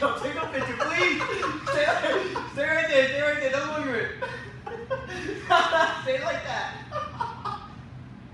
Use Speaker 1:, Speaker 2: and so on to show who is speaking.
Speaker 1: No, take no picture, please. Stay right there, don't move it. Stay like that.